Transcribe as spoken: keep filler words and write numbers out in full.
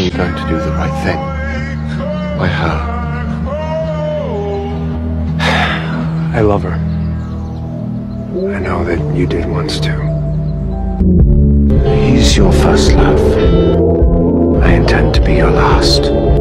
you going to do the right thing? By her. I love her. I know that you did once too. He's your first love. I intend to be your last.